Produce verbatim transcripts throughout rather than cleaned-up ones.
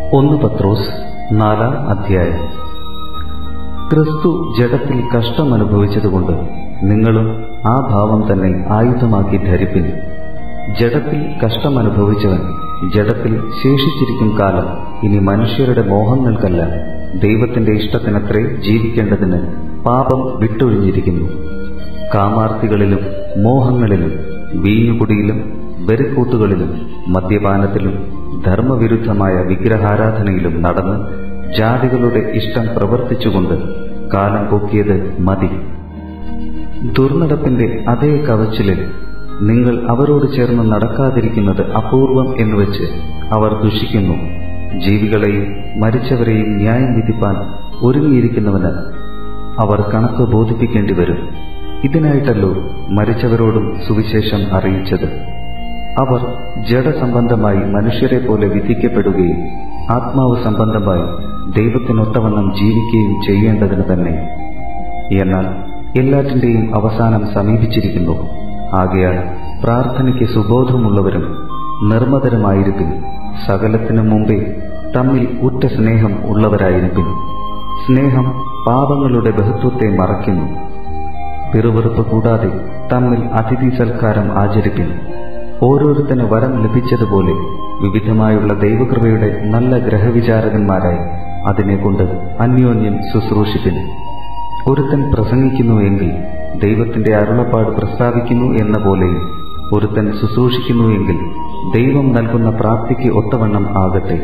ഒന്ന് പത്രോസ് നാലാം അധ്യായം. ക്രിസ്തു ജഡത്തിൽ കഷ്ടമനുഭവിച്ചതുകൊണ്ട് നിങ്ങളും ആ ഭാവം തന്നെ ആയുധമാക്കി ധരിപ്പിൻ. ജഡത്തിൽ കഷ്ടമനുഭവിച്ചവൻ ജഡത്തിൽ ശേഷിച്ചിരിക്കും കാലം ഇനി മനുഷ്യരുടെ മോഹങ്ങൾക്കല്ല, ദൈവത്തിന്റെ ഇഷ്ടത്തിനത്രേ ജീവിക്കേണ്ടതിന് പാപം വിട്ടൊഴിഞ്ഞിരിക്കുന്നു. കാമാർത്തികളിലും മോഹങ്ങളിലും വീഞ്ഞുകുടിയിലും വെറിക്കൂത്തുകളിലും മദ്യപാനത്തിലും ധർമ്മവിരുദ്ധമായ വിഗ്രഹാരാധനയിലും നടന്ന് ജാതികളുടെ ഇഷ്ടം പ്രവർത്തിച്ചുകൊണ്ട് കാലം പോക്കിയത് മതി. ദുർനടപ്പിന്റെ അതേ കവച്ചിലിൽ നിങ്ങൾ അവരോട് ചേർന്ന് നടക്കാതിരിക്കുന്നത് അപൂർവം എന്നുവെച്ച് അവർ ദുഷിക്കുന്നു. ജീവികളെയും മരിച്ചവരെയും ന്യായം വിധിപ്പാൻ ഒരുങ്ങിയിരിക്കുന്നവന് അവർ കണക്ക് ബോധിപ്പിക്കേണ്ടി വരും. ഇതിനായിട്ടല്ലോ മരിച്ചവരോടും സുവിശേഷം അറിയിച്ചത്. അവർ ജഡസംബന്ധമായി മനുഷ്യരെ പോലെ വിധിക്കപ്പെടുകയും ആത്മാവ് സംബന്ധമായി ദൈവത്തിനൊത്തവണ്ണം ജീവിക്കുകയും ചെയ്യേണ്ടതിന് തന്നെ. എന്നാൽ എല്ലാറ്റിന്റെയും അവസാനം സമീപിച്ചിരിക്കുന്നു. ആകയാൽ പ്രാർത്ഥനയ്ക്ക് സുബോധമുള്ളവരും നിർമ്മതരുമായിരിക്കും. സകലത്തിനു മുമ്പേ തമ്മിൽ ഉറ്റ സ്നേഹം ഉള്ളവരായിരിക്കും. സ്നേഹം പാപങ്ങളുടെ ബഹുത്വത്തെ മറയ്ക്കുന്നു. പിറുപിറുപ്പ് കൂടാതെ തമ്മിൽ അതിഥി സൽക്കാരം ആചരിപ്പിൻ. ഓരോരുത്തന് വരം ലഭിച്ചതുപോലെ വിവിധമായുള്ള ദൈവകൃപയുടെ നല്ല ഗ്രഹവിചാരകന്മാരായി അതിനെക്കൊണ്ട് അന്യോന്യം ശുശ്രൂഷിപ്പിൻ. ഒരുത്തൻ പ്രസംഗിക്കുന്നു എങ്കിൽ ദൈവത്തിന്റെ അരുളപ്പാട് പ്രസ്താവിക്കുന്നു എന്ന പോലെയും, ഒരുത്തൻ ശുശ്രൂഷിക്കുന്നു എങ്കിൽ ദൈവം നൽകുന്ന പ്രാപ്തിക്ക് ഒത്തവണ്ണം ആകട്ടെ.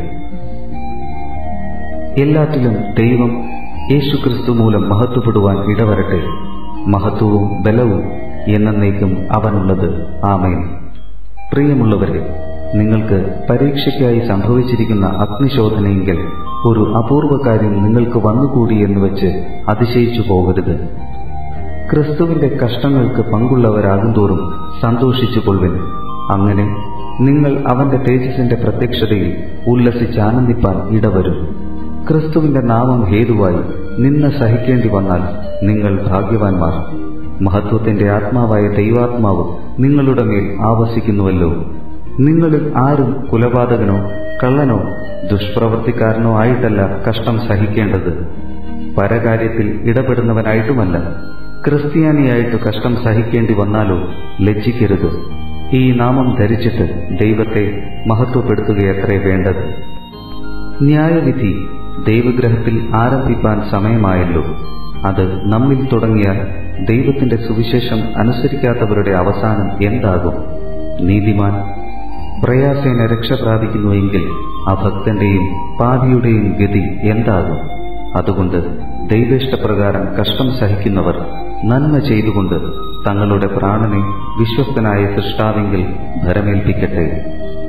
എല്ലാറ്റിലും ദൈവം യേശുക്രിസ്തു മൂലം മഹത്വപ്പെടുവാൻ ഇടവരട്ടെ. മഹത്വവും ബലവും എന്നേക്കും അവനുള്ളത്. ആമേൻ. പ്രിയമുള്ളവരെ, നിങ്ങൾക്ക് പരീക്ഷയ്ക്കായി സംഭവിച്ചിരിക്കുന്ന അഗ്നിശോധനയെങ്കിൽ ഒരു അപൂർവ കാര്യം നിങ്ങൾക്ക് വന്നുകൂടി എന്ന് വെച്ച് അതിശയിച്ചു പോകരുത്. ക്രിസ്തുവിന്റെ കഷ്ടങ്ങൾക്ക് പങ്കുള്ളവരാകുന്തോറും സന്തോഷിച്ചു കൊള്ളുവിൻ. അങ്ങനെ നിങ്ങൾ അവന്റെ തേജസ്സിന്റെ പ്രത്യക്ഷതയിൽ ഉല്ലസിച്ചാനന്ദിപ്പാൻ ഇടവരും. ക്രിസ്തുവിന്റെ നാമം ഹേതുവായി നിന്ന സഹിക്കേണ്ടി വന്നാൽ നിങ്ങൾ ഭാഗ്യവാന്മാർ. മഹത്വത്തിന്റെ ആത്മാവായ ദൈവാത്മാവ് നിങ്ങളുടെ മേൽ ആവസിക്കുന്നുവല്ലോ. നിങ്ങളിൽ ആരും കുലപാതകനോ കള്ളനോ ദുഷ്പ്രവർത്തിക്കാരനോ ആയിട്ടല്ല കഷ്ടം സഹിക്കേണ്ടത്, പരകാര്യത്തിൽ ഇടപെടുന്നവനായിട്ടുമല്ല. ക്രിസ്ത്യാനിയായിട്ട് കഷ്ടം സഹിക്കേണ്ടി വന്നാലോ ലജ്ജിക്കരുത്. ഈ നാമം ധരിച്ചിട്ട് ദൈവത്തെ മഹത്വപ്പെടുത്തുകയത്രേ വേണ്ടത്. ന്യായവിധി ദൈവഗ്രഹത്തിൽ ആരംഭിപ്പാൻ സമയമായല്ലോ. അത് നമ്മിൽ തുടങ്ങിയാൽ ദൈവത്തിന്റെ സുവിശേഷം അനുസരിക്കാത്തവരുടെ അവസാനം എന്താകും? നീതിമാൻ പ്രയാസേന രക്ഷ പ്രാപിക്കുന്നുവെങ്കിൽ അഭക്തന്റെയും പാപിയുടെയും ഗതി എന്താകും? അതുകൊണ്ട് ദൈവേഷ്ടപ്രകാരം കഷ്ടം സഹിക്കുന്നവർ നന്മ ചെയ്തുകൊണ്ട് തങ്ങളുടെ പ്രാണനെ വിശ്വസ്തനായ സൃഷ്ടാവിങ്കിൽ ഭരമേൽപ്പിക്കട്ടെ.